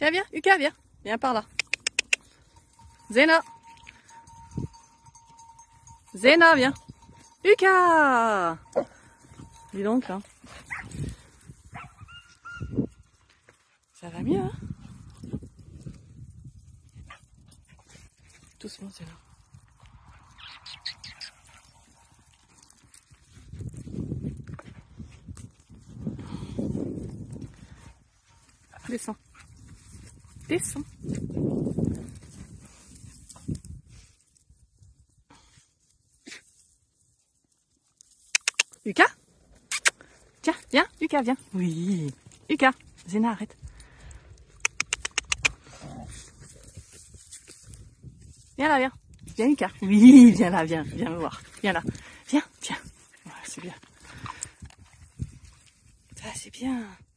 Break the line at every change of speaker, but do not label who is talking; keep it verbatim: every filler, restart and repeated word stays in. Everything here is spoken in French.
Tiens, viens, Uka, viens. Viens par là. Zéna. Zéna, viens. Uka. Dis donc, là. Ça va mieux, hein? Doucement, Zéna. Descends. Descends. Uka? Tiens, viens, Uka, viens. Oui. Uka, Zéna, arrête. Viens là, viens. Viens, Uka. Oui, viens là, viens. Viens me voir. Viens là. Viens, viens. Voilà, c'est bien. Ça, c'est bien.